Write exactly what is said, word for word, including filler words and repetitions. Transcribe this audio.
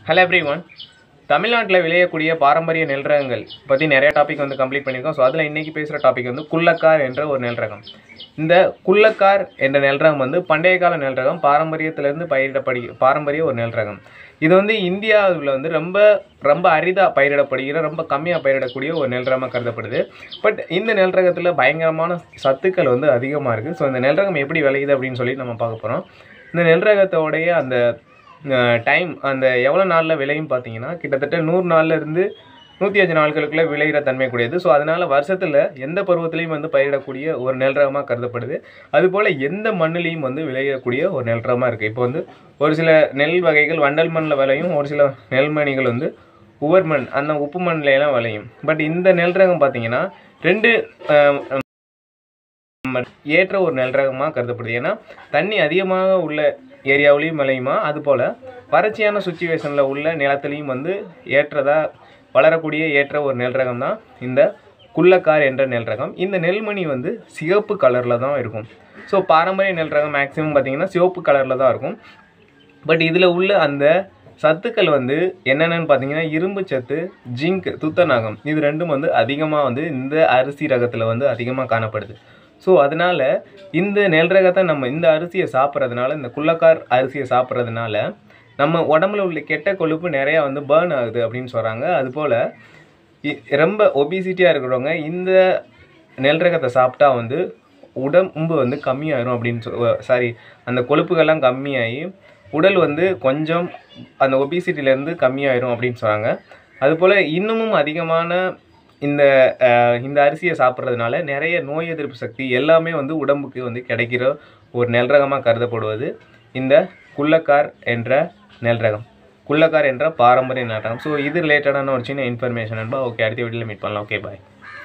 Hello everyone. தமிழ்நாட்டில் விளையக்கூடிய பாரம்பரிய நெல் ரகங்கள் பற்றி நிறைய டாபிக் வந்து கம்ப்ளீட் பண்ணியிருக்கோம். ஸோ அதில் இன்றைக்கி பேசுகிற டாபிக் வந்து குள்ளக்கார் என்ற ஒரு நெல் ரகம். இந்த குள்ளக்கார் என்ற நெல் ரகம் வந்து பண்டைய கால நெல் ரகம், பாரம்பரியத்திலேருந்து பயிரிடப்படி பாரம்பரிய ஒரு நெல் ரகம். இது வந்து இந்தியாவில் வந்து ரொம்ப ரொம்ப அரிதாக பயிரிடப்படுகிற, ரொம்ப கம்மியாக பயிரிடக்கூடிய ஒரு நெல் ரகமாக கருதப்படுது. பட் இந்த நெல் ரகத்தில் பயங்கரமான சத்துக்கள் வந்து அதிகமாக இருக்குது. ஸோ இந்த நெல் ரகம் எப்படி விளையுது அப்படின்னு சொல்லி நம்ம பார்க்க போகிறோம். இந்த நெல் ரகத்தோடைய அந்த டைம் அந்த எவ்வளோ நாளில் விளையும் பார்த்தீங்கன்னா கிட்டத்தட்ட நூறு நாள்லேருந்து நூற்றி அஞ்சு நாட்களுக்குள்ளே விளையிற தன்மை கூடியது. ஸோ அதனால் வருஷத்தில் எந்த பருவத்திலையும் வந்து பயிரிடக்கூடிய ஒரு நெல் ரகமாக கருதப்படுது. அதுபோல் எந்த மண்ணிலையும் வந்து விளையக்கூடிய ஒரு நெல் ரகமாக இருக்குது. இப்போ வந்து ஒரு சில நெல் வகைகள் வண்டல் மண்ணில் விளையும், ஒரு சில நெல்மணிகள் வந்து உவர் மண் அந்த உப்பு மண்ணிலலாம் விளையும். பட் இந்த நெல் ரகம் பார்த்தீங்கன்னா ரெண்டு ஏற்ற ஒரு நெல் ரகமாக கருதப்படுது. ஏன்னா தண்ணி அதிகமாக உள்ள ஏரியாவிலையும் விளையுமா, அதுபோல் வறட்சியான சுச்சுவேஷனில் உள்ள நிலத்திலையும் வந்து ஏற்றதாக வளரக்கூடிய ஏற்ற ஒரு நெல் ரகம் தான் இந்த குள்ளக்கார் என்ற நெல் ரகம். இந்த நெல்மணி வந்து சிவப்பு கலரில் தான் இருக்கும். ஸோ பாரம்பரிய நெல் ரகம் மேக்ஸிமம் பார்த்திங்கன்னா சிவப்பு கலரில் தான் இருக்கும். பட் இதில் உள்ள அந்த சத்துக்கள் வந்து என்னென்னு பார்த்தீங்கன்னா இரும்பு சத்து, ஜிங்க், துத்தநாகம், இது ரெண்டும் வந்து அதிகமாக வந்து இந்த அரிசி ரகத்தில் வந்து அதிகமாக காணப்படுது. ஸோ அதனால் இந்த நெல் ரகத்தை நம்ம இந்த அரிசியை சாப்பிட்றதுனால, இந்த குள்ளக்கார் அரிசியை சாப்பிட்றதுனால நம்ம உடம்புல உள்ள கெட்ட கொழுப்பு நிறையா வந்து பேர்ன் ஆகுது அப்படின்னு சொல்கிறாங்க. அதுபோல் ரொம்ப ஒபிசிட்டியாக இருக்கிறவங்க இந்த நெல் ரகத்தை சாப்பிட்டா வந்து உடம்பு வந்து கம்மியாயிரும் அப்படின்னு சொல் சாரி அந்த கொழுப்புகள்லாம் கம்மியாகி உடல் வந்து கொஞ்சம் அந்த ஒபிசிட்டிலேருந்து கம்மியாயிரும் அப்படின்னு சொல்கிறாங்க. அதுபோல் இன்னமும் அதிகமான இந்த இந்த அரிசியை சாப்பிட்றதுனால நிறைய நோய் எதிர்ப்பு சக்தி எல்லாமே வந்து உடம்புக்கு வந்து கிடைக்கிற ஒரு நெல் ரகமாக கருதப்படுவது இந்த குள்ளக்கார் என்ற நெல் ரகம், குள்ளக்கார் என்ற பாரம்பரிய நெல் ரகம். ஸோ இது ரிலேட்டடான ஒரு சின்ன இன்ஃபர்மேஷன் நண்பா. ஓகே, அடுத்த வீடியோவில் மீட் பண்ணலாம். ஓகே, பாய்.